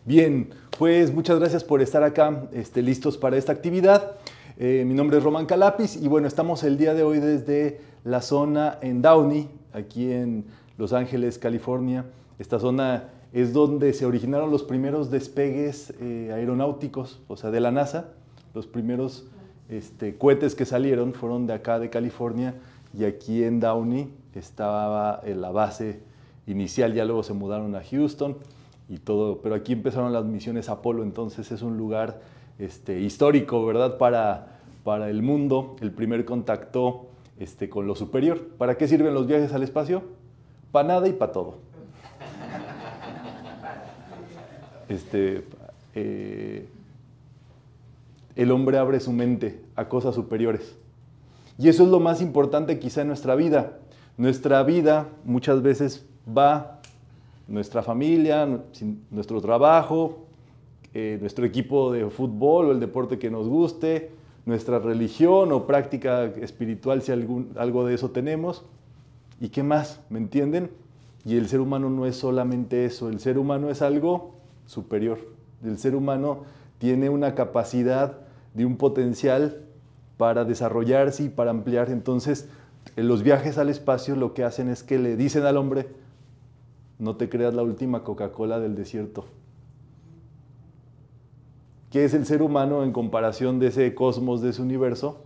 Bien, pues muchas gracias por estar acá listos para esta actividad. Mi nombre es Román Calapis y bueno, estamos el día de hoy desde la zona en Downey, aquí en Los Ángeles, California. Esta zona es donde se originaron los primeros despegues aeronáuticos, o sea, de la NASA. Los primeros cohetes que salieron fueron de acá, de California, y aquí en Downey estaba la base inicial, ya luego se mudaron a Houston y todo, pero aquí empezaron las misiones Apolo, entonces es un lugar histórico, ¿verdad? Para el mundo, el primer contacto con lo superior. ¿Para qué sirven los viajes al espacio? Para nada y para todo. El hombre abre su mente a cosas superiores. Y eso es lo más importante quizá en nuestra vida. Nuestra vida muchas veces va, nuestra familia, nuestro trabajo, nuestro equipo de fútbol o el deporte que nos guste, nuestra religión o práctica espiritual, si algo de eso tenemos. ¿Y qué más? ¿Me entienden? Y el ser humano no es solamente eso, el ser humano es algo superior. El ser humano tiene una capacidad de un potencial para desarrollarse y para ampliar. Entonces, en los viajes al espacio lo que hacen es que le dicen al hombre: no te creas la última Coca-Cola del desierto. ¿Qué es el ser humano en comparación de ese cosmos, de ese universo?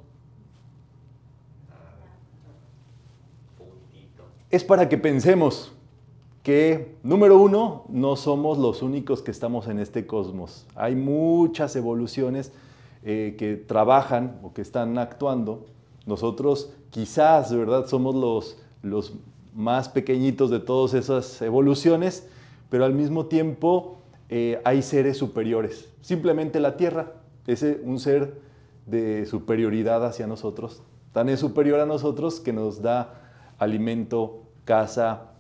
Es para que pensemos que, número uno, no somos los únicos que estamos en este cosmos. Hay muchas evoluciones que trabajan o que están actuando. Nosotros quizás, ¿verdad?, somos los más pequeñitos de todas esas evoluciones, pero al mismo tiempo hay seres superiores. Simplemente la Tierra es un ser de superioridad hacia nosotros. Tan es superior a nosotros que nos da alimento, casa,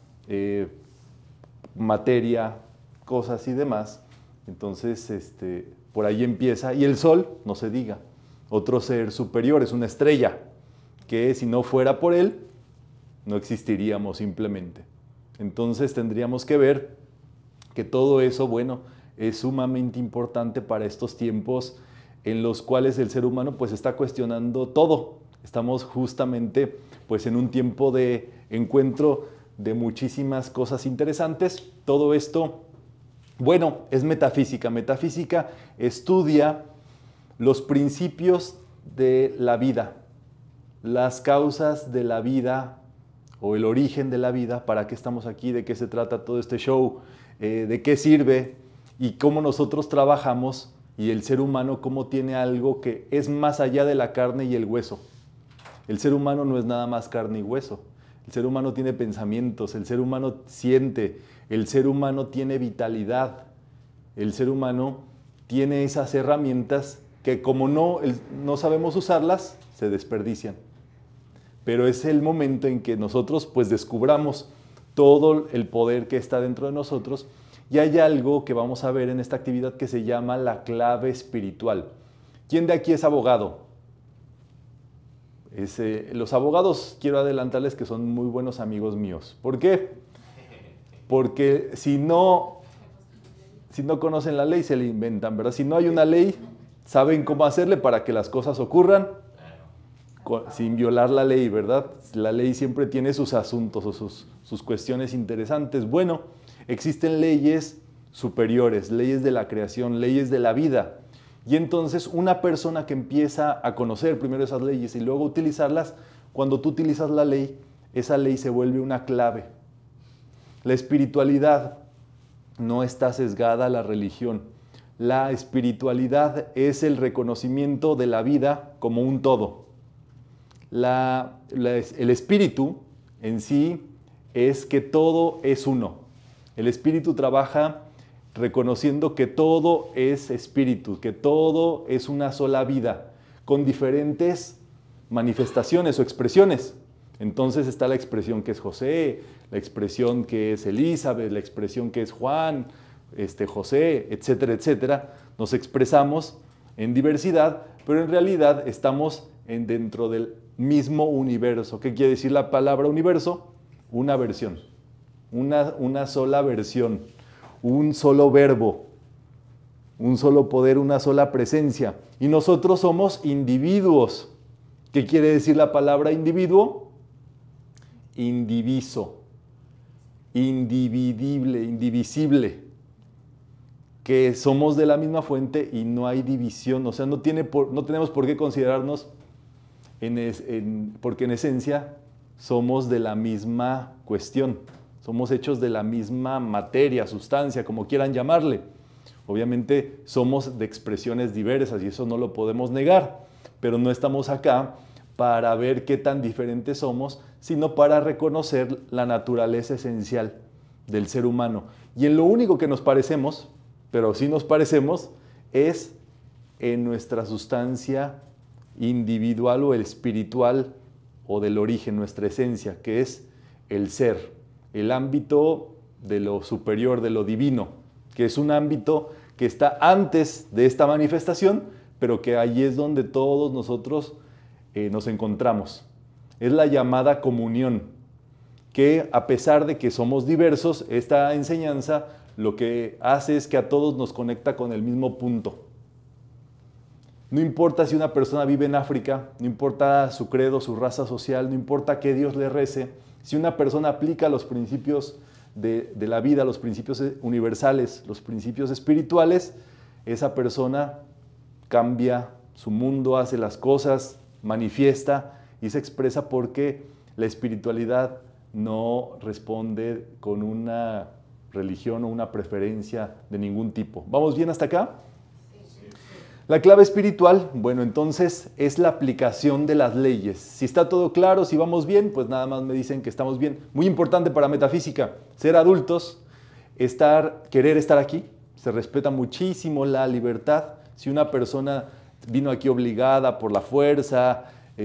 materia, cosas y demás. Entonces, por ahí empieza. Y el Sol, no se diga, otro ser superior, es una estrella, que si no fuera por él, no existiríamos simplemente. Entonces tendríamos que ver que todo eso, bueno, es sumamente importante para estos tiempos en los cuales el ser humano pues está cuestionando todo. Estamos justamente pues en un tiempo de encuentro de muchísimas cosas interesantes. Todo esto, bueno, es metafísica. Metafísica estudia los principios de la vida, las causas de la vida o el origen de la vida, para qué estamos aquí, de qué se trata todo este show, de qué sirve y cómo nosotros trabajamos, y el ser humano cómo tiene algo que es más allá de la carne y el hueso. El ser humano no es nada más carne y hueso. El ser humano tiene pensamientos, el ser humano siente, el ser humano tiene vitalidad, el ser humano tiene esas herramientas que como no sabemos usarlas, se desperdician. Pero es el momento en que nosotros pues descubramos todo el poder que está dentro de nosotros, y hay algo que vamos a ver en esta actividad que se llama la clave espiritual. ¿Quién de aquí es abogado? Los abogados, quiero adelantarles que son muy buenos amigos míos. ¿Por qué? Porque si no conocen la ley, se la inventan, ¿verdad? Si no hay una ley, saben cómo hacerle para que las cosas ocurran sin violar la ley, ¿verdad? La ley siempre tiene sus asuntos o sus cuestiones interesantes. Bueno, existen leyes superiores, leyes de la creación, leyes de la vida. Y entonces una persona que empieza a conocer primero esas leyes y luego utilizarlas, cuando tú utilizas la ley, esa ley se vuelve una clave. La espiritualidad no está sesgada a la religión. La espiritualidad es el reconocimiento de la vida como un todo. El espíritu en sí es que todo es uno. El espíritu trabaja reconociendo que todo es espíritu, que todo es una sola vida, con diferentes manifestaciones o expresiones. Entonces está la expresión que es José, la expresión que es Elizabeth, la expresión que es Juan, José, etcétera, etcétera. Nos expresamos en diversidad, pero en realidad estamos dentro del mismo universo. ¿Qué quiere decir la palabra universo? Una versión, una sola versión, un solo verbo. un solo poder, una sola presencia. Y nosotros somos individuos. ¿Qué quiere decir la palabra individuo? Indiviso, individible, indivisible. Que somos de la misma fuente y no hay división. O sea, no tenemos por qué considerarnos, porque en esencia somos de la misma cuestión. Somos hechos de la misma materia, sustancia, como quieran llamarle. Obviamente somos de expresiones diversas y eso no lo podemos negar, pero no estamos acá para ver qué tan diferentes somos, sino para reconocer la naturaleza esencial del ser humano. Y en lo único que nos parecemos, pero sí nos parecemos, es en nuestra sustancia individual o el espiritual o del origen, nuestra esencia, que es el ser, el ámbito de lo superior, de lo divino, que es un ámbito que está antes de esta manifestación, pero que ahí es donde todos nosotros nos encontramos. Es la llamada comunión, que a pesar de que somos diversos, esta enseñanza lo que hace es que a todos nos conecta con el mismo punto. No importa si una persona vive en África, no importa su credo, su raza social, no importa qué Dios le rece, si una persona aplica los principios de la vida, los principios universales, los principios espirituales, esa persona cambia su mundo, hace las cosas, manifiesta y se expresa porque la espiritualidad no responde con una religión o una preferencia de ningún tipo. ¿Vamos bien hasta acá? La clave espiritual, bueno, entonces es la aplicación de las leyes. Si está todo claro, si vamos bien, pues nada más me dicen que estamos bien. Muy importante para metafísica, ser adultos, querer estar aquí. Se respeta muchísimo la libertad. Si una persona vino aquí obligada por la fuerza,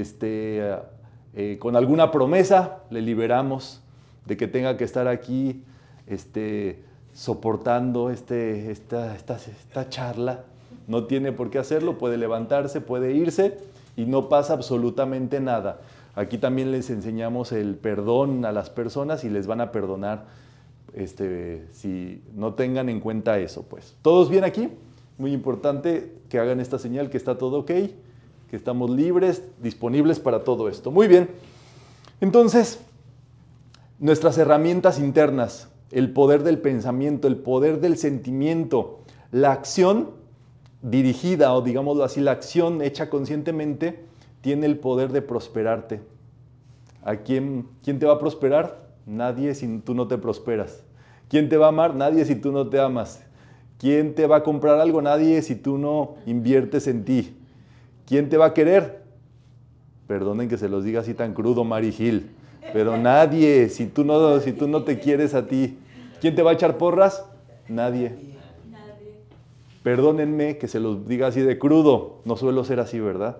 con alguna promesa, le liberamos de que tenga que estar aquí soportando esta charla. No tiene por qué hacerlo, puede levantarse, puede irse y no pasa absolutamente nada. Aquí también les enseñamos el perdón a las personas y les van a perdonar si no tengan en cuenta eso, pues. ¿Todos bien aquí? Muy importante que hagan esta señal que está todo ok, que estamos libres, disponibles para todo esto. Muy bien. Entonces, nuestras herramientas internas, el poder del pensamiento, el poder del sentimiento, la acción dirigida, o digámoslo así, la acción hecha conscientemente, tiene el poder de prosperarte. ¿A quién te va a prosperar? Nadie si tú no te prosperas. ¿Quién te va a amar? Nadie si tú no te amas. ¿Quién te va a comprar algo? Nadie si tú no inviertes en ti. ¿Quién te va a querer? Perdonen que se los diga así tan crudo, Mary Hill, pero nadie si tú no te quieres a ti. ¿Quién te va a echar porras? Nadie. Perdónenme que se los diga así de crudo, no suelo ser así, ¿verdad?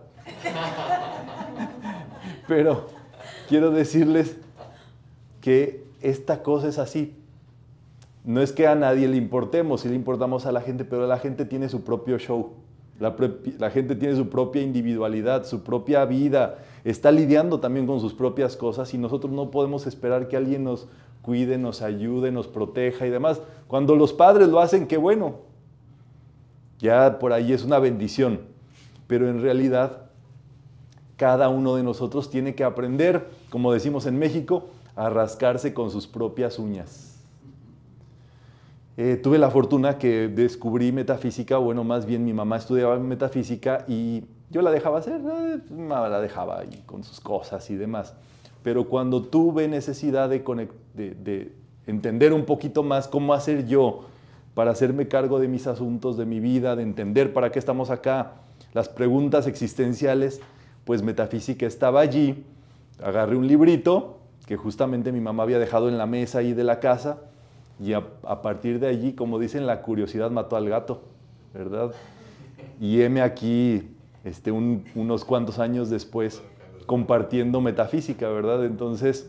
Pero quiero decirles que esta cosa es así. No es que a nadie le importemos, sí le importamos a la gente, pero la gente tiene su propio show. La gente tiene su propia individualidad, su propia vida, está lidiando también con sus propias cosas y nosotros no podemos esperar que alguien nos cuide, nos ayude, nos proteja y demás. Cuando los padres lo hacen, qué bueno. Ya por ahí es una bendición, pero en realidad cada uno de nosotros tiene que aprender, como decimos en México, a rascarse con sus propias uñas. Tuve la fortuna que descubrí metafísica, bueno, más bien mi mamá estudiaba metafísica y yo la dejaba hacer, la dejaba ahí con sus cosas y demás. Pero cuando tuve necesidad de entender un poquito más cómo hacer yo para hacerme cargo de mis asuntos, de mi vida, de entender para qué estamos acá, las preguntas existenciales, pues metafísica estaba allí. Agarré un librito que justamente mi mamá había dejado en la mesa ahí de la casa y a partir de allí, como dicen, la curiosidad mató al gato, ¿verdad? Y heme aquí unos cuantos años después compartiendo metafísica, ¿verdad? Entonces,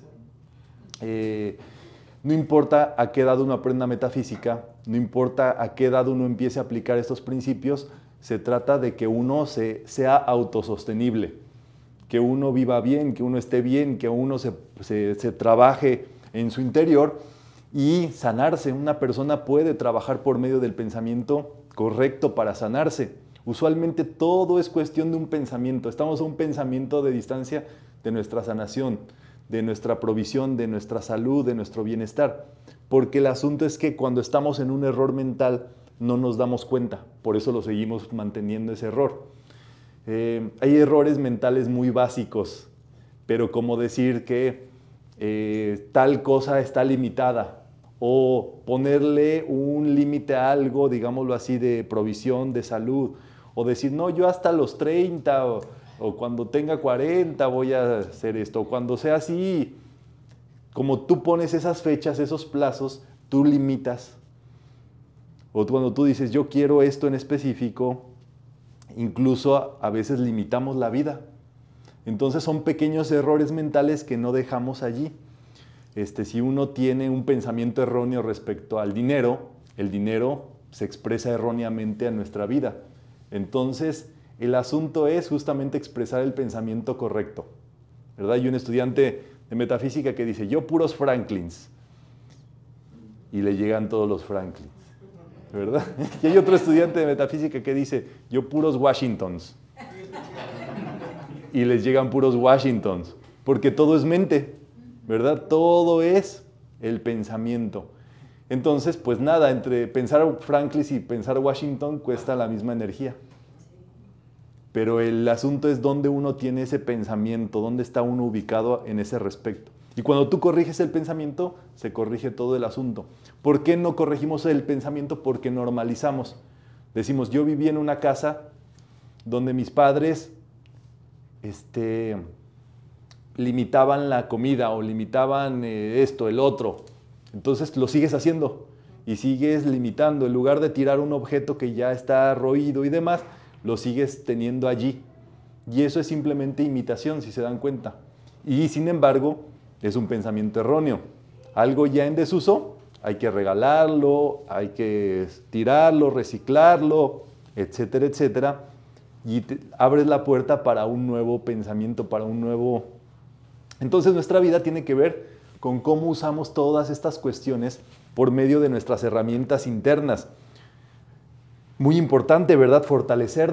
no importa a qué edad uno aprenda metafísica, no importa a qué edad uno empiece a aplicar estos principios, se trata de que uno sea autosostenible, que uno viva bien, que uno esté bien, que uno se trabaje en su interior y sanarse. Una persona puede trabajar por medio del pensamiento correcto para sanarse. Usualmente todo es cuestión de un pensamiento. Estamos a un pensamiento de distancia de nuestra sanación, de nuestra provisión, de nuestra salud, de nuestro bienestar. Porque el asunto es que cuando estamos en un error mental no nos damos cuenta. Por eso lo seguimos manteniendo ese error. Hay errores mentales muy básicos, pero como decir que tal cosa está limitada, o ponerle un límite a algo, digámoslo así, de provisión, de salud, o decir, no, yo hasta los 30, o cuando tenga 40 voy a hacer esto, o cuando sea así. Como tú pones esas fechas, esos plazos, tú limitas. O cuando tú dices, yo quiero esto en específico, incluso a veces limitamos la vida. Entonces son pequeños errores mentales que no dejamos allí. Si uno tiene un pensamiento erróneo respecto al dinero, el dinero se expresa erróneamente en nuestra vida. Entonces, el asunto es justamente expresar el pensamiento correcto, ¿verdad? Hay un estudiante de metafísica que dice, yo puros Franklins, y le llegan todos los Franklins, ¿verdad? Y hay otro estudiante de metafísica que dice, yo puros Washingtons, y les llegan puros Washingtons, porque todo es mente, ¿verdad? Todo es el pensamiento. Entonces, pues nada, entre pensar Franklin y pensar Washington cuesta la misma energía. Pero el asunto es dónde uno tiene ese pensamiento, dónde está uno ubicado en ese respecto. Y cuando tú corriges el pensamiento, se corrige todo el asunto. ¿Por qué no corregimos el pensamiento? Porque normalizamos. Decimos, yo viví en una casa donde mis padres limitaban la comida o limitaban esto, el otro. Entonces lo sigues haciendo y sigues limitando. En lugar de tirar un objeto que ya está roído y demás, lo sigues teniendo allí. Y eso es simplemente imitación, si se dan cuenta. Y sin embargo, es un pensamiento erróneo. Algo ya en desuso, hay que regalarlo, hay que tirarlo, reciclarlo, etcétera, etcétera. Y abres la puerta para un nuevo pensamiento, para un nuevo... Entonces nuestra vida tiene que ver con cómo usamos todas estas cuestiones por medio de nuestras herramientas internas. Muy importante, ¿verdad? Fortalecer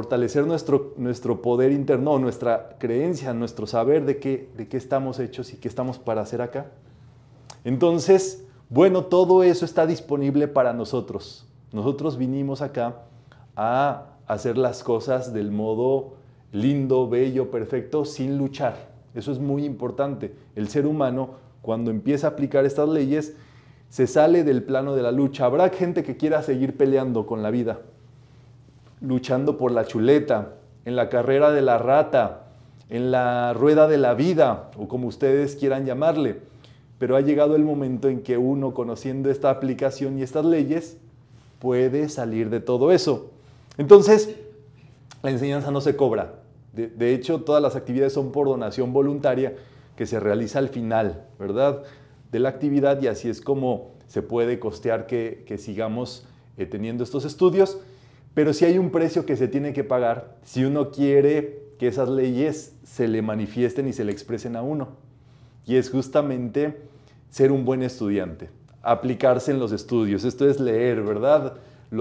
nuestro poder interno, nuestra creencia, nuestro saber de qué estamos hechos y qué estamos para hacer acá. Entonces, bueno, todo eso está disponible para nosotros. Nosotros vinimos acá a hacer las cosas del modo lindo, bello, perfecto, sin luchar. Eso es muy importante. El ser humano, cuando empieza a aplicar estas leyes, se sale del plano de la lucha. Habrá gente que quiera seguir peleando con la vida, luchando por la chuleta, en la carrera de la rata, en la rueda de la vida, o como ustedes quieran llamarle. Pero ha llegado el momento en que uno, conociendo esta aplicación y estas leyes, puede salir de todo eso. Entonces, la enseñanza no se cobra. De hecho, todas las actividades son por donación voluntaria que se realiza al final, ¿verdad?, de la actividad, y así es como se puede costear que sigamos teniendo estos estudios. Pero sí hay un precio que se tiene que pagar si uno quiere que esas leyes se le manifiesten y se le expresen a uno. Y es justamente ser un buen estudiante, aplicarse en los estudios. Esto es leer, ¿verdad?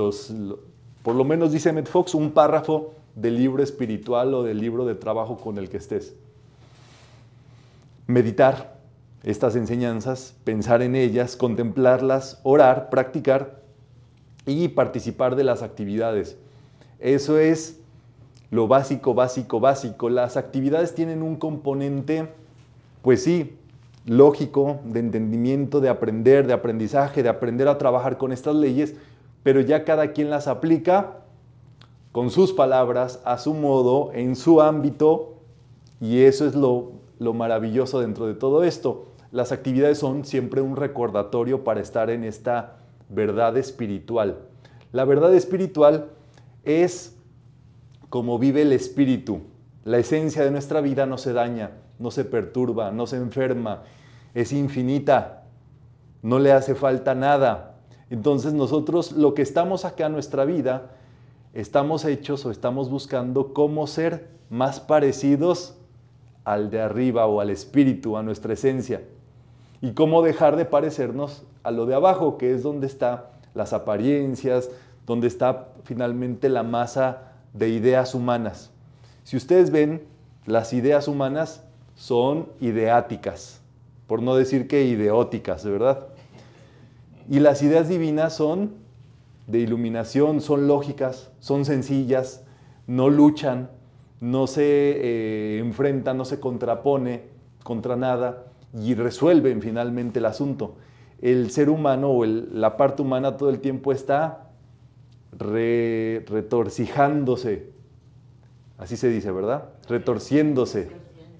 Por lo menos dice Emmett Fox, un párrafo del libro espiritual o del libro de trabajo con el que estés. Meditar estas enseñanzas, pensar en ellas, contemplarlas, orar, practicar y participar de las actividades. Eso es lo básico, básico, básico. Las actividades tienen un componente, pues sí, lógico, de entendimiento, de aprender, de aprendizaje, de aprender a trabajar con estas leyes, pero ya cada quien las aplica con sus palabras, a su modo, en su ámbito, y eso es lo maravilloso dentro de todo esto. Las actividades son siempre un recordatorio para estar en esta verdad espiritual. La verdad espiritual es como vive el espíritu. La esencia de nuestra vida no se daña, no se perturba, no se enferma, es infinita, no le hace falta nada. Entonces nosotros, lo que estamos acá en nuestra vida, estamos hechos o estamos buscando cómo ser más parecidos al de arriba o al espíritu, a nuestra esencia. y cómo dejar de parecernos a lo de abajo, que es donde están las apariencias, donde está finalmente la masa de ideas humanas. Si ustedes ven, las ideas humanas son ideáticas, por no decir que ideóticas, ¿verdad? Y las ideas divinas son de iluminación, son lógicas, son sencillas, no luchan, no se enfrentan, no se contrapone contra nada y resuelven finalmente el asunto. El ser humano o la parte humana todo el tiempo está retorcijándose, así se dice, ¿verdad? Retorciéndose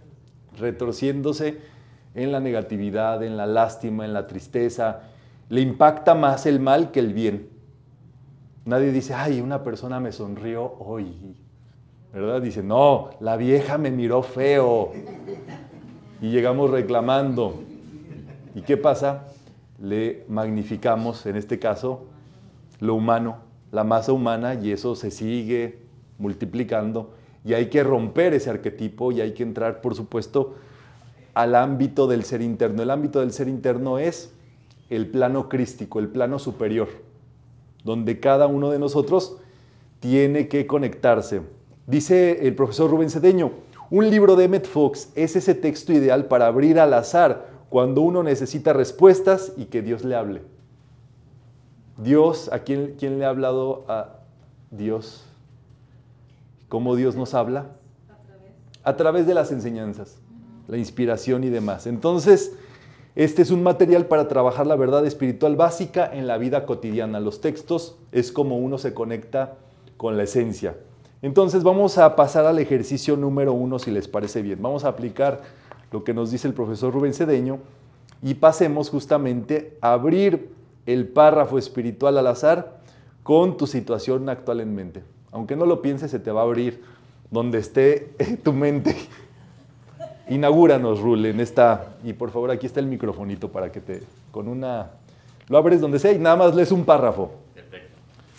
en la negatividad, en la lástima, en la tristeza. Le impacta más el mal que el bien. Nadie dice, ay, una persona me sonrió hoy, ¿verdad? Dice, no, la vieja me miró feo. Y llegamos reclamando. ¿Y qué pasa? Le magnificamos, en este caso, lo humano, la masa humana, y eso se sigue multiplicando. Y hay que romper ese arquetipo y hay que entrar, por supuesto, al ámbito del ser interno. El ámbito del ser interno es el plano crístico, el plano superior, donde cada uno de nosotros tiene que conectarse. Dice el profesor Rubén Cedeño, un libro de Emmett Fox es ese texto ideal para abrir al azar cuando uno necesita respuestas y que Dios le hable. Dios, ¿a quién le ha hablado a Dios? ¿Cómo Dios nos habla? A través de las enseñanzas, la inspiración y demás. Entonces, este es un material para trabajar la verdad espiritual básica en la vida cotidiana. Los textos es como uno se conecta con la esencia. Entonces vamos a pasar al ejercicio número 1, si les parece bien. Vamos a aplicar lo que nos dice el profesor Rubén Cedeño y pasemos justamente a abrir el párrafo espiritual al azar con tu situación actual en mente. Aunque no lo pienses, se te va a abrir donde esté tu mente. Inaugúranos, Rul, en esta, y por favor aquí está el microfonito para que te, con una, lo abres donde sea y nada más lees un párrafo. Perfecto.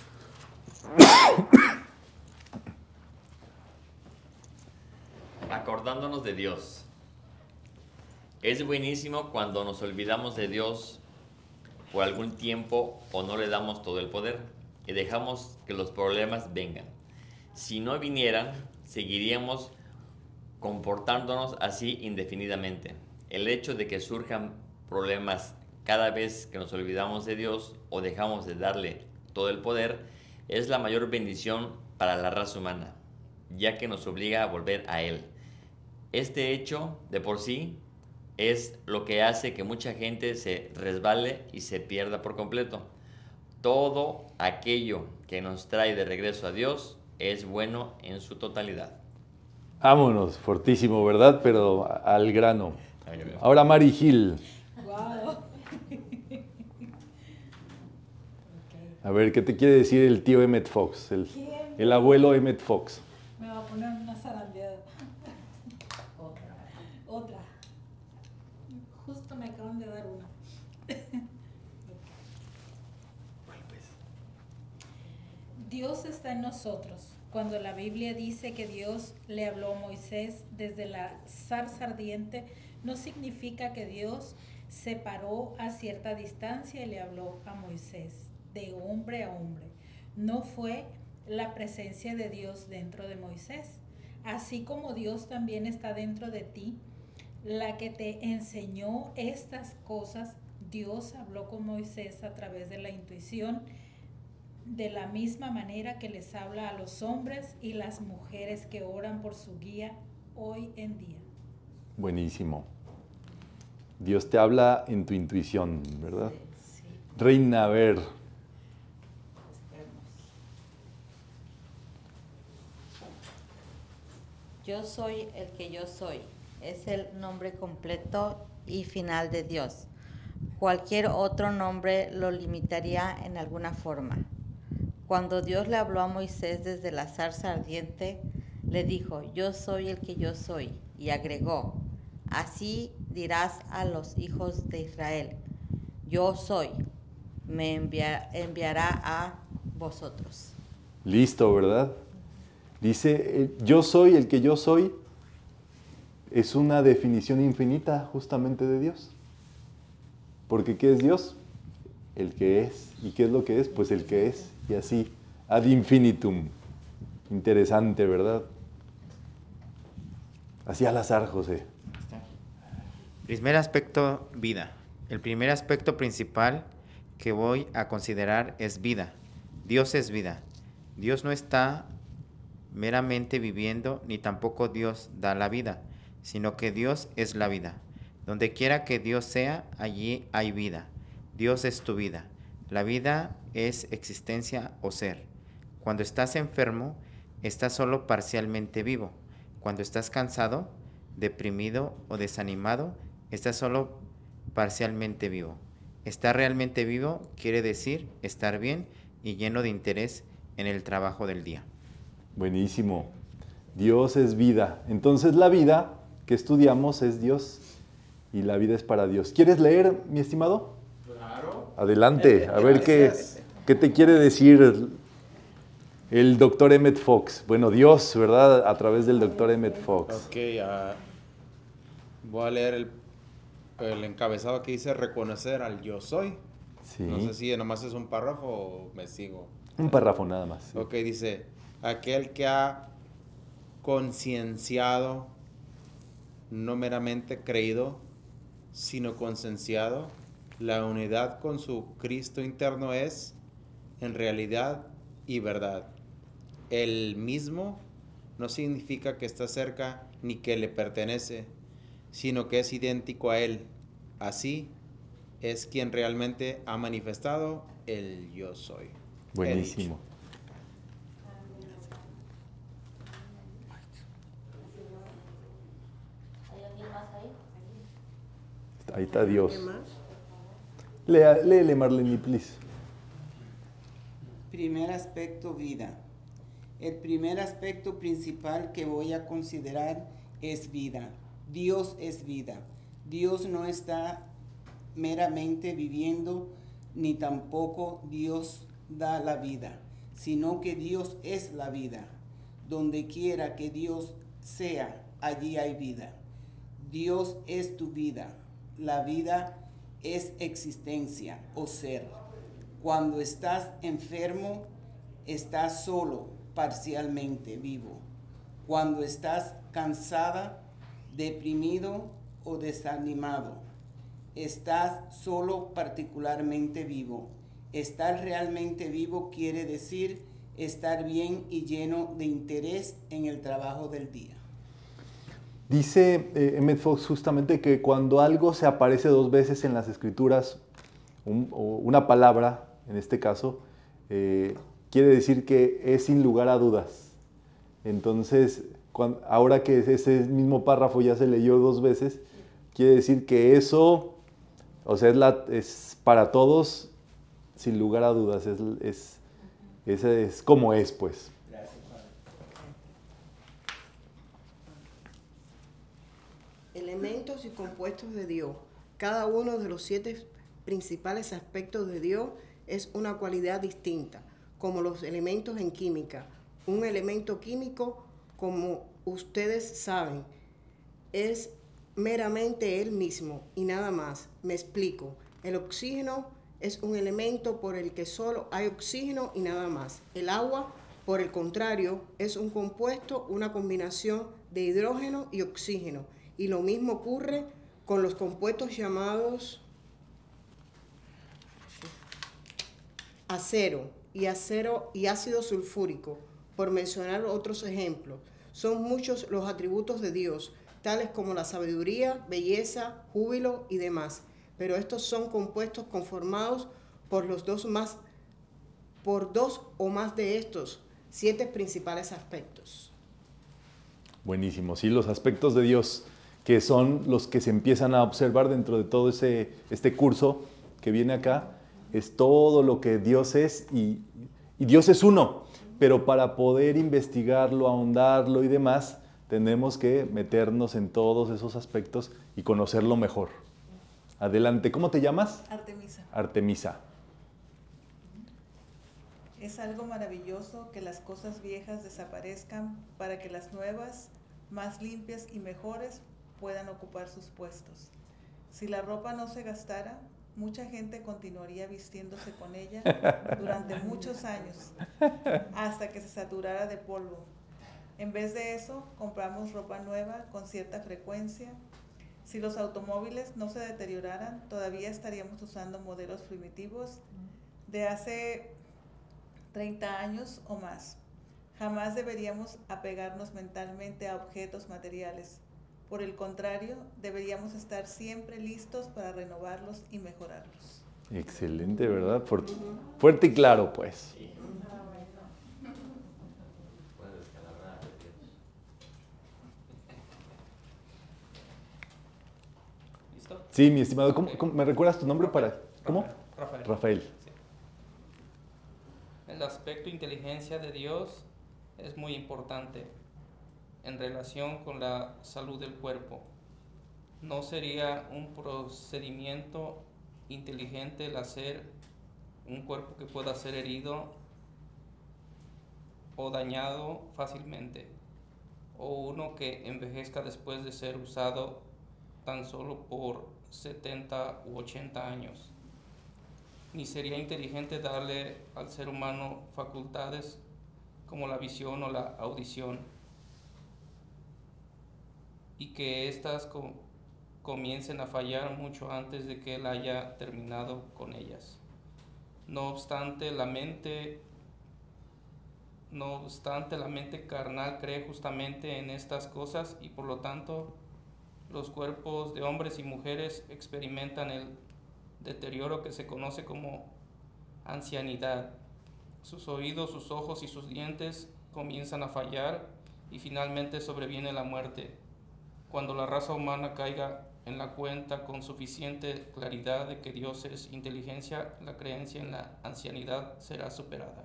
Acordándonos de Dios. Es buenísimo cuando nos olvidamos de Dios por algún tiempo o no le damos todo el poder y dejamos que los problemas vengan. Si no vinieran, seguiríamos comportándonos así indefinidamente. El hecho de que surjan problemas cada vez que nos olvidamos de Dios o dejamos de darle todo el poder es la mayor bendición para la raza humana, ya que nos obliga a volver a Él. Este hecho de por sí es lo que hace que mucha gente se resbale y se pierda por completo. Todo aquello que nos trae de regreso a Dios es bueno en su totalidad. Vámonos, fortísimo, ¿verdad? Pero al grano. Ahora Mari Gil. Wow. A ver, ¿qué te quiere decir el tío Emmett Fox? El abuelo Emmett Fox. Me va a poner una zarandeada. Otra. Justo me acaban de dar una. Dios está en nosotros. Cuando la Biblia dice que Dios le habló a Moisés desde la zarza ardiente, no significa que Dios se paró a cierta distancia y le habló a Moisés de hombre a hombre. No fue la presencia de Dios dentro de Moisés. Así como Dios también está dentro de ti, la que te enseñó estas cosas, Dios habló con Moisés a través de la intuición, de la misma manera que les habla a los hombres y las mujeres que oran por su guía hoy en día. Buenísimo. Dios te habla en tu intuición, ¿verdad? Sí. Reina, a ver. Yo soy el que yo soy. Es el nombre completo y final de Dios. Cualquier otro nombre lo limitaría en alguna forma. Cuando Dios le habló a Moisés desde la zarza ardiente, le dijo, yo soy el que yo soy, y agregó, así dirás a los hijos de Israel, yo soy, me enviará a vosotros. Listo, ¿verdad? Dice, yo soy el que yo soy, es una definición infinita justamente de Dios. Porque ¿qué es Dios? El que es. ¿Y qué es lo que es? Pues el que es. Y así, ad infinitum. Interesante, ¿verdad? Así al azar, José. Primer aspecto, vida. El primer aspecto principal que voy a considerar es vida. Dios es vida. Dios no está meramente viviendo, ni tampoco Dios da la vida, sino que Dios es la vida. Donde quiera que Dios sea, allí hay vida. Dios es tu vida. La vida es existencia o ser. Cuando estás enfermo, estás solo parcialmente vivo. Cuando estás cansado, deprimido o desanimado, estás solo parcialmente vivo. Estar realmente vivo quiere decir estar bien y lleno de interés en el trabajo del día. Buenísimo. Dios es vida. Entonces la vida que estudiamos es Dios y la vida es para Dios. ¿Quieres leer, mi estimado? Claro. Adelante, a ver qué te quiere decir el doctor Emmett Fox. Bueno, Dios, ¿verdad? A través del doctor Emmett Fox. Ok, voy a leer el encabezado que dice reconocer al yo soy. Sí. No sé si nomás es un párrafo o me sigo. Un párrafo nada más. Sí. Ok, dice, aquel que ha concienciado, no meramente creído, sino concienciado, la unidad con su Cristo interno es, en realidad y verdad. El mismo no significa que está cerca ni que le pertenece, sino que es idéntico a Él. Así es quien realmente ha manifestado el yo soy. Buenísimo. Ahí está Dios. ¿Qué más? Léele, Marlene, please. Primer aspecto, vida. El primer aspecto principal que voy a considerar es vida. Dios es vida. Dios no está meramente viviendo, ni tampoco Dios da la vida, sino que Dios es la vida. Donde quiera que Dios sea, allí hay vida. Dios es tu vida. La vida es existencia o ser. Cuando estás enfermo, estás solo, parcialmente vivo. Cuando estás cansada, deprimido o desanimado, estás solo, particularmente vivo. Estar realmente vivo quiere decir estar bien y lleno de interés en el trabajo del día. Dice Emmett Fox justamente que cuando algo se aparece dos veces en las escrituras, una palabra, en este caso, quiere decir que es sin lugar a dudas. Entonces, ahora que ese mismo párrafo ya se leyó dos veces, quiere decir que eso, o sea, es para todos, sin lugar a dudas, es como es, pues. Elementos y compuestos de Dios. Cada uno de los 7 principales aspectos de Dios es una cualidad distinta, como los elementos en química. Un elemento químico, como ustedes saben, es meramente él mismo y nada más. Me explico. El oxígeno es un elemento por el que solo hay oxígeno y nada más. El agua, por el contrario, es un compuesto, una combinación de hidrógeno y oxígeno. Y lo mismo ocurre con los compuestos llamados acero y ácido sulfúrico, por mencionar otros ejemplos. Son muchos los atributos de Dios, tales como la sabiduría, belleza, júbilo y demás. Pero estos son compuestos conformados por dos o más de estos 7 principales aspectos. Buenísimo, sí, los aspectos de Dios, que son los que se empiezan a observar dentro de todo este curso que viene acá, es todo lo que Dios es y Dios es uno, pero para poder investigarlo, ahondarlo y demás, tenemos que meternos en todos esos aspectos y conocerlo mejor. Adelante, ¿cómo te llamas? Artemisa. Artemisa. Es algo maravilloso que las cosas viejas desaparezcan para que las nuevas, más limpias y mejores, puedan ocupar sus puestos. Si la ropa no se gastara, mucha gente continuaría vistiéndose con ella durante muchos años, hasta que se saturara de polvo. En vez de eso, compramos ropa nueva con cierta frecuencia. Si los automóviles no se deterioraran, todavía estaríamos usando modelos primitivos de hace 30 años o más. Jamás deberíamos apegarnos mentalmente a objetos materiales. Por el contrario, deberíamos estar siempre listos para renovarlos y mejorarlos. Excelente, ¿verdad? Fuerte y claro, pues. ¿Listo? Sí, mi estimado. ¿Me recuerdas tu nombre para...? ¿Cómo? Rafael. Rafael. Sí. El aspecto inteligencia de Dios es muy importante en relación con la salud del cuerpo. No sería un procedimiento inteligente el hacer un cuerpo que pueda ser herido o dañado fácilmente, o uno que envejezca después de ser usado tan solo por 70 u 80 años. Ni sería inteligente darle al ser humano facultades como la visión o la audición, y que éstas comiencen a fallar mucho antes de que él haya terminado con ellas. No obstante, la mente carnal cree justamente en estas cosas, y por lo tanto los cuerpos de hombres y mujeres experimentan el deterioro que se conoce como ancianidad. Sus oídos, sus ojos y sus dientes comienzan a fallar, y finalmente sobreviene la muerte, cuando la raza humana caiga en la cuenta con suficiente claridad de que Dios es inteligencia. La creencia en la ancianidad será superada.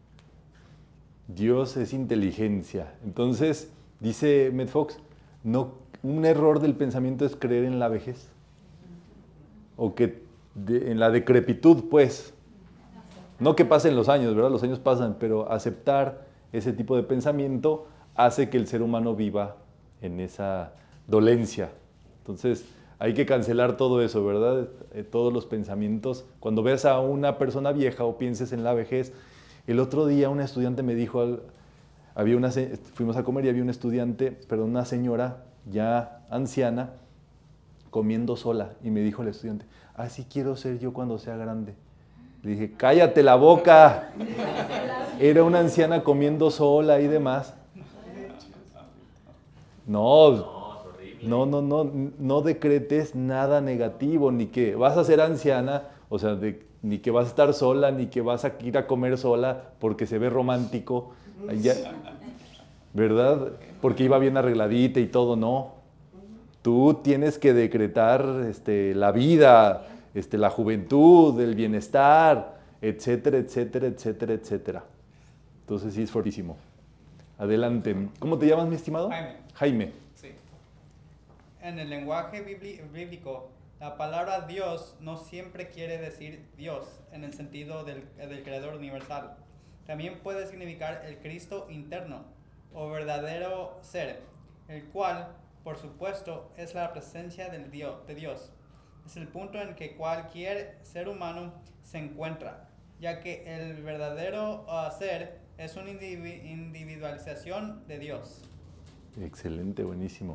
Dios es inteligencia. Entonces, dice Med Fox, no, un error del pensamiento es creer en la vejez. O que en la decrepitud, pues. No que pasen los años, ¿verdad? Los años pasan, pero aceptar ese tipo de pensamiento hace que el ser humano viva en esa dolencia. Entonces, hay que cancelar todo eso, ¿verdad? Todos los pensamientos. Cuando veas a una persona vieja o pienses en la vejez. El otro día una estudiante me dijo, fuimos a comer y había una señora ya anciana comiendo sola. Y me dijo el estudiante, así quiero ser yo cuando sea grande. Le dije, cállate la boca. Era una anciana comiendo sola y demás. No decretes nada negativo, ni que vas a ser anciana, o sea, ni que vas a estar sola, ni que vas a ir a comer sola porque se ve romántico, ¿verdad? Porque iba bien arregladita y todo, no. Tú tienes que decretar la vida, la juventud, el bienestar, etcétera, etcétera, etcétera, etcétera. Entonces sí es fortísimo. Adelante. ¿Cómo te llamas, mi estimado? Jaime. Sí. En el lenguaje bíblico, la palabra Dios no siempre quiere decir Dios en el sentido del Creador universal. También puede significar el Cristo interno o verdadero ser, el cual, por supuesto, es la presencia de Dios. Es el punto en que cualquier ser humano se encuentra, ya que el verdadero ser es una individualización de Dios. Excelente, buenísimo.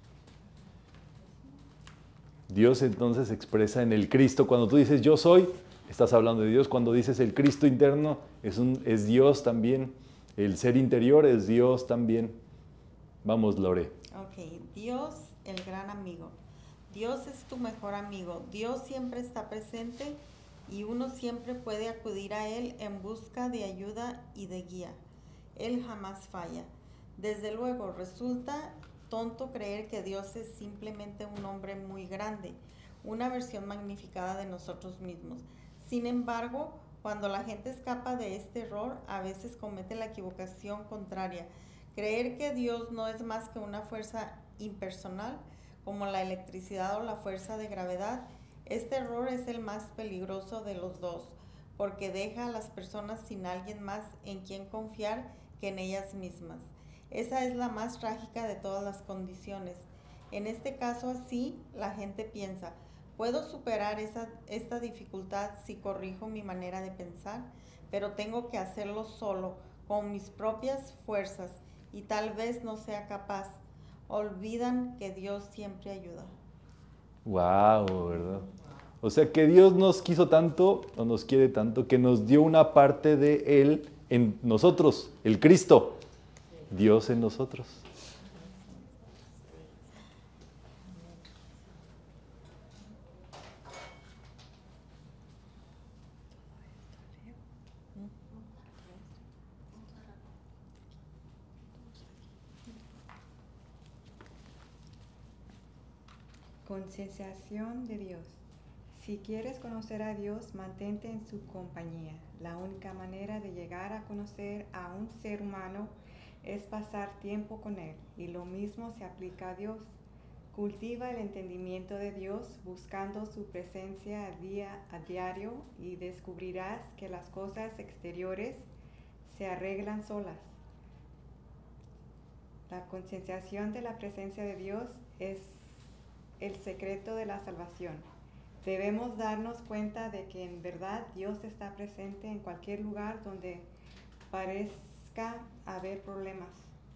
Dios entonces se expresa en el Cristo. Cuando tú dices yo soy, estás hablando de Dios. Cuando dices el Cristo interno, es Dios también. El ser interior es Dios también. Vamos, Lore. Ok, Dios, el gran amigo. Dios es tu mejor amigo. Dios siempre está presente y uno siempre puede acudir a Él en busca de ayuda y de guía. Él jamás falla. Desde luego, resulta tonto creer que Dios es simplemente un hombre muy grande, una versión magnificada de nosotros mismos. Sin embargo, cuando la gente escapa de este error, a veces comete la equivocación contraria. Creer que Dios no es más que una fuerza impersonal, como la electricidad o la fuerza de gravedad. Este error es el más peligroso de los dos, porque deja a las personas sin alguien más en quien confiar que en ellas mismas. Esa es la más trágica de todas las condiciones. En este caso así, la gente piensa, Puedo superar esta dificultad si corrijo mi manera de pensar, pero tengo que hacerlo solo, con mis propias fuerzas, y tal vez no sea capaz. Olvidan que Dios siempre ayuda. Wow, ¿verdad? O sea que Dios nos quiso tanto, o nos quiere tanto, que nos dio una parte de Él en nosotros, el Cristo, Dios en nosotros. Concienciación de Dios. Si quieres conocer a Dios, mantente en su compañía. La única manera de llegar a conocer a un ser humano es pasar tiempo con él, y lo mismo se aplica a Dios. Cultiva el entendimiento de Dios buscando su presencia a diario, y descubrirás que las cosas exteriores se arreglan solas. La concienciación de la presencia de Dios es el secreto de la salvación. Debemos darnos cuenta de que en verdad Dios está presente en cualquier lugar donde parezca haber problemas.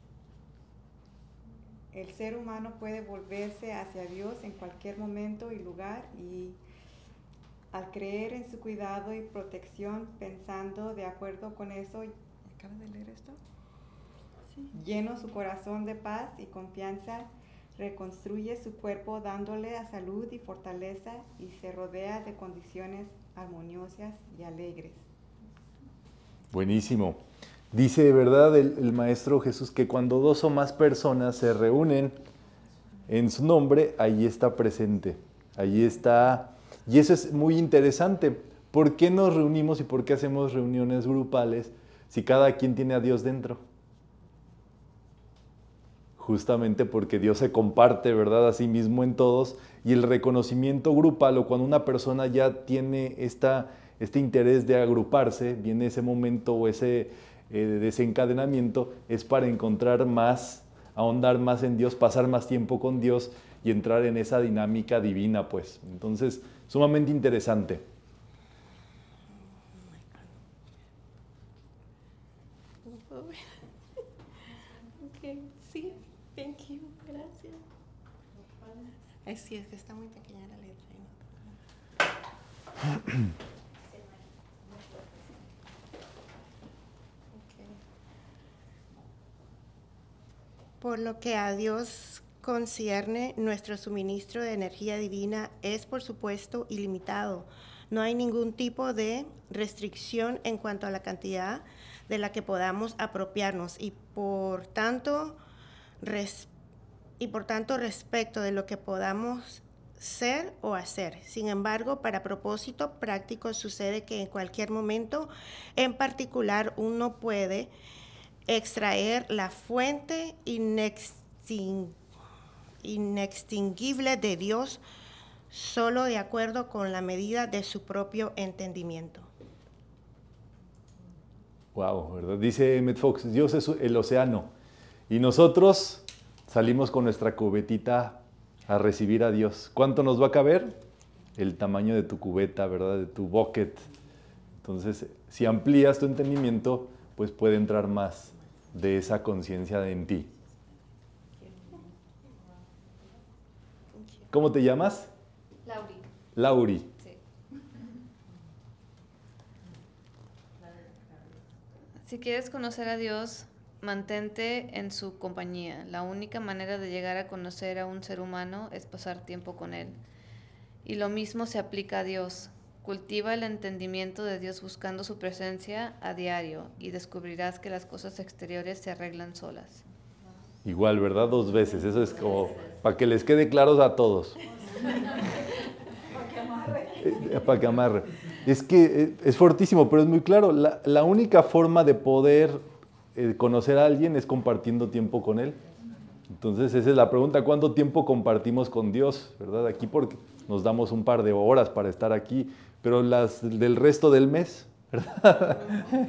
El ser humano puede volverse hacia Dios en cualquier momento y lugar, y al creer en su cuidado y protección, pensando de acuerdo con eso, ¿acabas de leer esto? Sí. Lleno su corazón de paz y confianza, reconstruye su cuerpo dándole a salud y fortaleza, y se rodea de condiciones armoniosas y alegres. Buenísimo. Dice de verdad el Maestro Jesús que cuando dos o más personas se reúnen en su nombre, ahí está presente, ahí está. Y eso es muy interesante. ¿Por qué nos reunimos y por qué hacemos reuniones grupales si cada quien tiene a Dios dentro? Justamente porque Dios se comparte, ¿verdad?, a sí mismo en todos, y el reconocimiento grupal, o cuando una persona ya tiene este interés de agruparse, viene ese momento o ese desencadenamiento, es para encontrar más, ahondar más en Dios, pasar más tiempo con Dios y entrar en esa dinámica divina, pues. Entonces, sumamente interesante. Okay, sí, thank you, gracias. Ay, sí, es que está muy pequeña la letra. Por lo que a Dios concierne, nuestro suministro de energía divina es, por supuesto, ilimitado. No hay ningún tipo de restricción en cuanto a la cantidad de la que podamos apropiarnos, y por tanto respecto de lo que podamos ser o hacer. Sin embargo, para propósito práctico sucede que en cualquier momento en particular uno puede extraer la fuente inextinguible de Dios solo de acuerdo con la medida de su propio entendimiento. Wow, ¿verdad? Dice Emmett Fox, Dios es el océano y nosotros salimos con nuestra cubetita a recibir a Dios. ¿Cuánto nos va a caber? El tamaño de tu cubeta, ¿verdad? De tu bucket. Entonces, si amplías tu entendimiento, pues puede entrar más de esa conciencia en ti. ¿Cómo te llamas? Lauri. Lauri. Sí. Si quieres conocer a Dios, mantente en su compañía. La única manera de llegar a conocer a un ser humano es pasar tiempo con él. Y lo mismo se aplica a Dios. Cultiva el entendimiento de Dios buscando su presencia a diario, y descubrirás que las cosas exteriores se arreglan solas. Igual, ¿verdad? 2 veces. Eso es como para que les quede claro a todos. Para que amarre. Es que es fortísimo, pero es muy claro. La única forma de poder conocer a alguien es compartiendo tiempo con él. Entonces, esa es la pregunta: ¿cuánto tiempo compartimos con Dios? ¿Verdad? Aquí porque nos damos un par de horas para estar aquí, pero las del resto del mes, ¿verdad?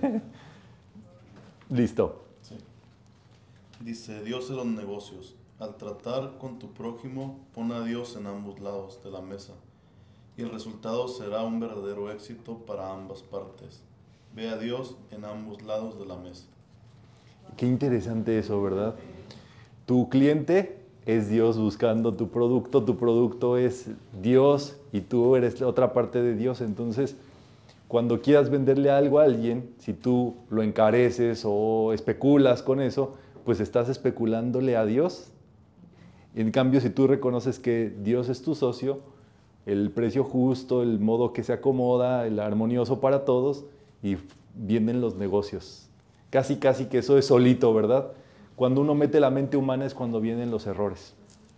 Listo. Sí. Dice, Dios en los negocios. Al tratar con tu prójimo, pon a Dios en ambos lados de la mesa. y el resultado será un verdadero éxito para ambas partes. Ve a Dios en ambos lados de la mesa. Qué interesante eso, ¿verdad? Tu cliente es Dios buscando tu producto es Dios y tú eres la otra parte de Dios. Entonces, cuando quieras venderle algo a alguien, si tú lo encareces o especulas con eso, pues estás especulándole a Dios. En cambio, si tú reconoces que Dios es tu socio, el precio justo, el modo que se acomoda, el armonioso para todos, y vienen los negocios. Casi que eso es solito, ¿verdad? Cuando uno mete la mente humana es cuando vienen los errores.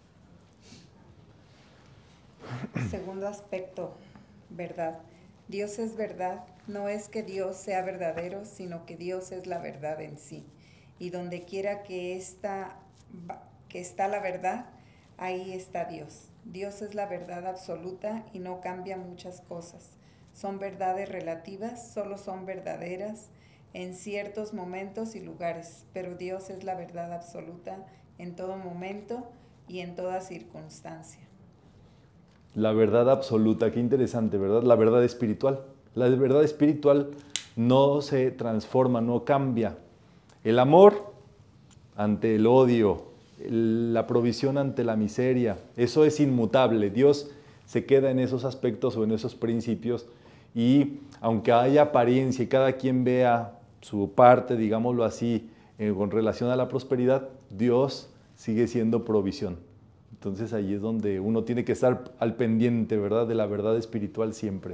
Segundo aspecto, verdad. Dios es verdad. No es que Dios sea verdadero, sino que Dios es la verdad en sí. Y donde quiera que está la verdad, ahí está Dios. Dios es la verdad absoluta y no cambia muchas cosas. Son verdades relativas, solo son verdaderas en ciertos momentos y lugares, pero Dios es la verdad absoluta en todo momento y en toda circunstancia. La verdad absoluta, qué interesante, ¿verdad? La verdad espiritual. La verdad espiritual no se transforma, no cambia. El amor ante el odio, la provisión ante la miseria, eso es inmutable. Dios se queda en esos aspectos o en esos principios y aunque haya apariencia y cada quien vea su parte, digámoslo así, con relación a la prosperidad, Dios sigue siendo provisión. Entonces ahí es donde uno tiene que estar al pendiente, ¿verdad? De la verdad espiritual siempre.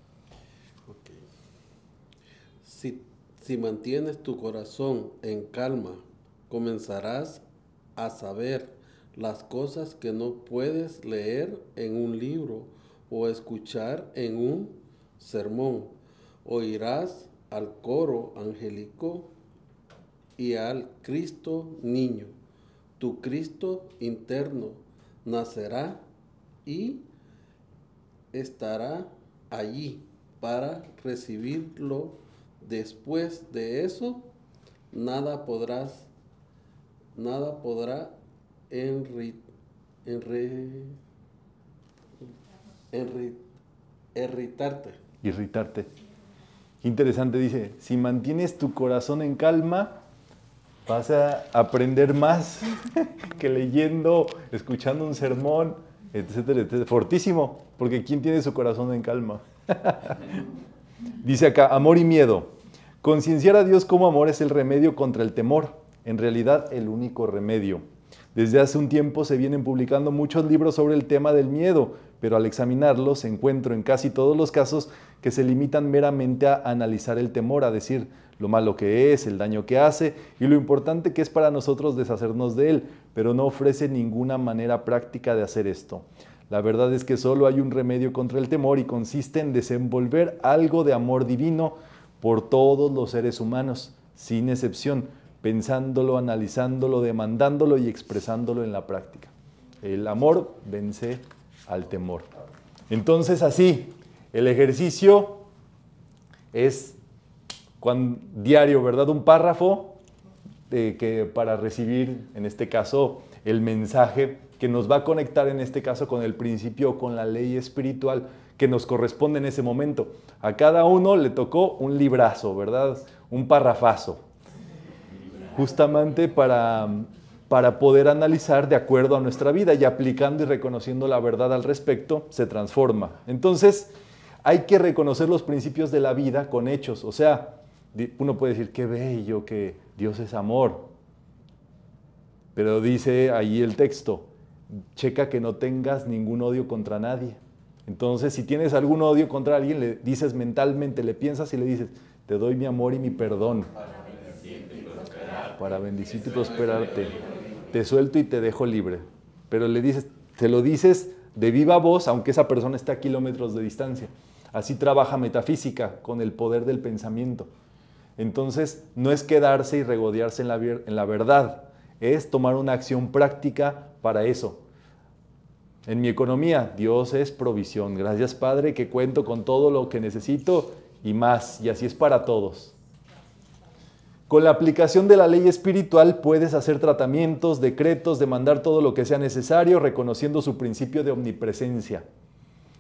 Okay. Si mantienes tu corazón en calma, comenzarás a saber las cosas que no puedes leer en un libro o escuchar en un sermón. Oirás al coro angélico y al Cristo niño. Tu Cristo interno nacerá y estará allí para recibirlo. Después de eso, nada podrá irritarte. Interesante, dice, si mantienes tu corazón en calma, vas a aprender más que leyendo, escuchando un sermón, etcétera, etcétera. Fortísimo, porque ¿quién tiene su corazón en calma? Dice acá, amor y miedo. Concienciar a Dios como amor es el remedio contra el temor. En realidad, el único remedio. Desde hace un tiempo se vienen publicando muchos libros sobre el tema del miedo, pero al examinarlos encuentro en casi todos los casos que se limitan meramente a analizar el temor, a decir lo malo que es, el daño que hace y lo importante que es para nosotros deshacernos de él, pero no ofrece ninguna manera práctica de hacer esto. La verdad es que solo hay un remedio contra el temor y consiste en desenvolver algo de amor divino por todos los seres humanos, sin excepción, pensándolo, analizándolo, demandándolo y expresándolo en la práctica. El amor vence al temor. Entonces así, el ejercicio es diario, ¿verdad? Un párrafo que para recibir, en este caso, el mensaje que nos va a conectar, en este caso, con el principio, con la ley espiritual que nos corresponde en ese momento. A cada uno le tocó un librazo, ¿verdad? Un parrafazo. Justamente para poder analizar de acuerdo a nuestra vida y aplicando y reconociendo la verdad al respecto, se transforma. Entonces, hay que reconocer los principios de la vida con hechos. O sea, uno puede decir, qué bello, que Dios es amor. Pero dice ahí el texto, checa que no tengas ningún odio contra nadie. Entonces, si tienes algún odio contra alguien, le dices mentalmente, le piensas y le dices, te doy mi amor y mi perdón. Para bendecirte y prosperarte. Te suelto y te dejo libre. Pero le dices, te lo dices de viva voz, aunque esa persona esté a kilómetros de distancia. Así trabaja metafísica, con el poder del pensamiento. Entonces, no es quedarse y regodearse en la verdad, es tomar una acción práctica para eso. En mi economía, Dios es provisión. Gracias, Padre, que cuento con todo lo que necesito y más, y así es para todos. Con la aplicación de la ley espiritual puedes hacer tratamientos, decretos, demandar todo lo que sea necesario, reconociendo su principio de omnipresencia.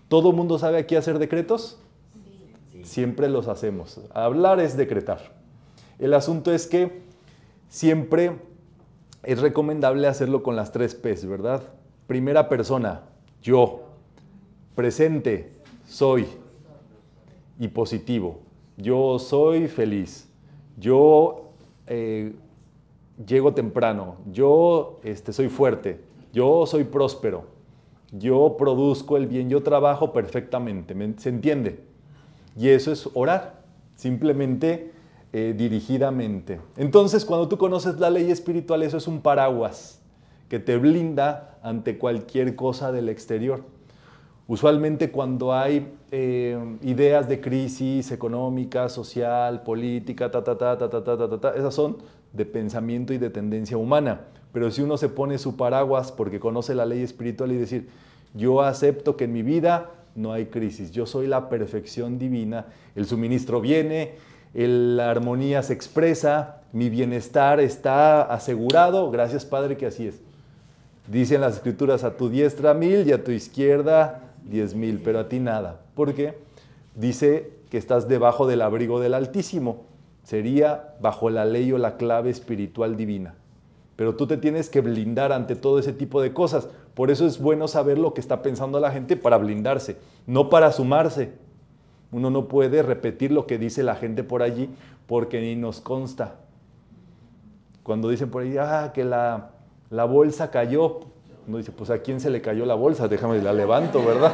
¿Todo mundo sabe aquí hacer decretos? Sí. Siempre los hacemos. Hablar es decretar. El asunto es que siempre es recomendable hacerlo con las 3 P's, ¿verdad? Primera persona, yo. Presente, soy. Y positivo, yo soy feliz. Yo llego temprano. Yo soy fuerte. Yo soy próspero. Yo produzco el bien. Yo trabajo perfectamente. ¿Se entiende? Y eso es orar. Simplemente dirigidamente. Entonces, cuando tú conoces la ley espiritual, eso es un paraguas que te blinda ante cualquier cosa del exterior. Usualmente cuando hay ideas de crisis económica, social, política, esas son de pensamiento y de tendencia humana. Pero si uno se pone su paraguas porque conoce la ley espiritual y decir, yo acepto que en mi vida no hay crisis, yo soy la perfección divina, el suministro viene, la armonía se expresa, mi bienestar está asegurado, gracias Padre que así es. Dicen las escrituras, a tu diestra 1000 y a tu izquierda 10,000, pero a ti nada. ¿Por qué? Dice que estás debajo del abrigo del Altísimo. Sería bajo la ley o la clave espiritual divina. Pero tú te tienes que blindar ante todo ese tipo de cosas. Por eso es bueno saber lo que está pensando la gente para blindarse, no para sumarse. Uno no puede repetir lo que dice la gente por allí porque ni nos consta. Cuando dicen por ahí, que la bolsa cayó, uno dice, pues ¿a quién se le cayó la bolsa? Déjame, la levanto, ¿verdad?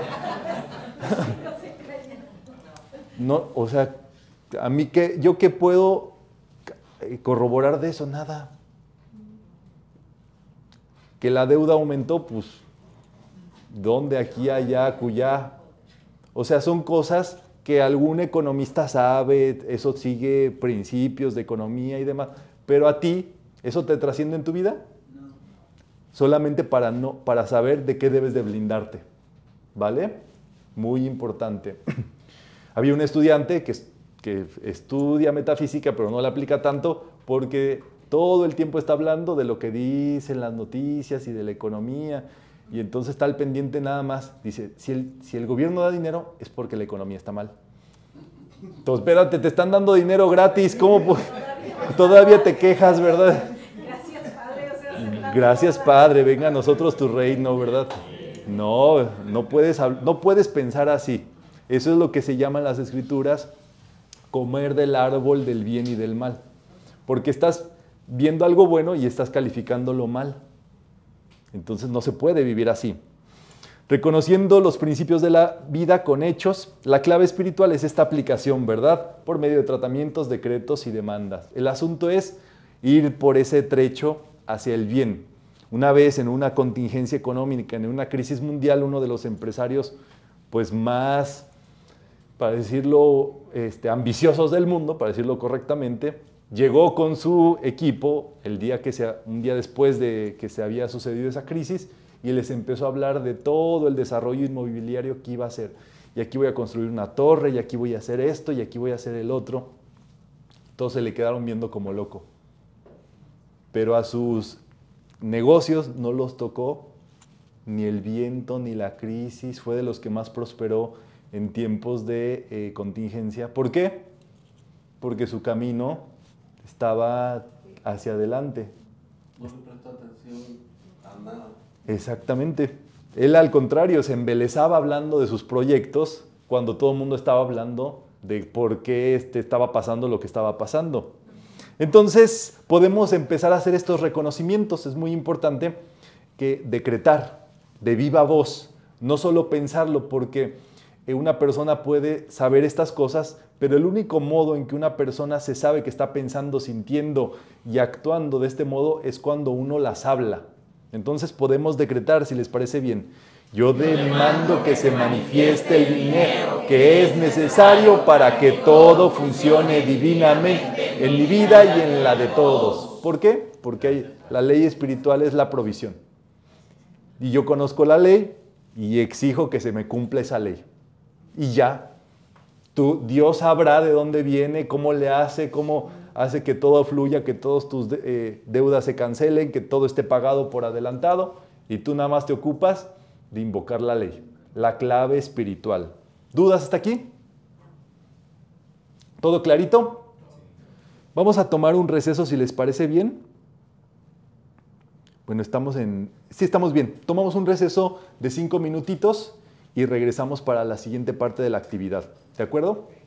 No, o sea, a mí, ¿yo qué puedo corroborar de eso? Nada. Que la deuda aumentó, pues, ¿dónde? Aquí, allá, acullá. O sea, son cosas que algún economista sabe, eso sigue principios de economía y demás, pero a ti, ¿eso te trasciende en tu vida? Solamente para saber de qué debes de blindarte, ¿vale? Muy importante. Había un estudiante que estudia metafísica, pero no la aplica tanto porque todo el tiempo está hablando de lo que dicen las noticias y de la economía, y entonces está al pendiente nada más. Dice, si el gobierno da dinero, es porque la economía está mal. Entonces, espérate, te están dando dinero gratis, ¿cómo todavía te quejas, verdad? Gracias, Padre, venga a nosotros tu reino, ¿verdad? No puedes pensar así. Eso es lo que se llama en las Escrituras comer del árbol del bien y del mal. Porque estás viendo algo bueno y estás calificándolo mal. Entonces no se puede vivir así. Reconociendo los principios de la vida con hechos, la clave espiritual es esta aplicación, ¿verdad? Por medio de tratamientos, decretos y demandas. El asunto es ir por ese trecho hacia el bien. Una vez en una contingencia económica, en una crisis mundial, uno de los empresarios pues más, para decirlo, ambiciosos del mundo, para decirlo correctamente, llegó con su equipo un día después de que se había sucedido esa crisis y les empezó a hablar de todo el desarrollo inmobiliario que iba a hacer. Y aquí voy a construir una torre, y aquí voy a hacer esto, y aquí voy a hacer el otro. Todos se le quedaron viendo como loco. Pero a sus negocios no los tocó ni el viento ni la crisis. Fue de los que más prosperó en tiempos de contingencia. ¿Por qué? Porque su camino estaba hacia adelante. No le prestó atención a nada. Exactamente. Él al contrario se embelezaba hablando de sus proyectos cuando todo el mundo estaba hablando de por qué estaba pasando lo que estaba pasando. Entonces podemos empezar a hacer estos reconocimientos. Es muy importante que decretar de viva voz, no solo pensarlo, porque una persona puede saber estas cosas, pero el único modo en que una persona se sabe que está pensando, sintiendo y actuando de este modo es cuando uno las habla. Entonces podemos decretar, si les parece bien, yo demando que se manifieste el dinero que es necesario para que todo funcione divinamente en mi vida y en la de todos. ¿Por qué? Porque la ley espiritual es la provisión. Y yo conozco la ley y exijo que se me cumpla esa ley. Y ya, Dios sabrá de dónde viene, cómo le hace, cómo hace que todo fluya, que todas tus deudas se cancelen, que todo esté pagado por adelantado, y tú nada más te ocupas de invocar la ley. la clave espiritual. ¿Dudas hasta aquí? ¿Todo clarito? Vamos a tomar un receso si les parece bien. Bueno, sí, estamos bien. Tomamos un receso de 5 minutitos y regresamos para la siguiente parte de la actividad. ¿De acuerdo?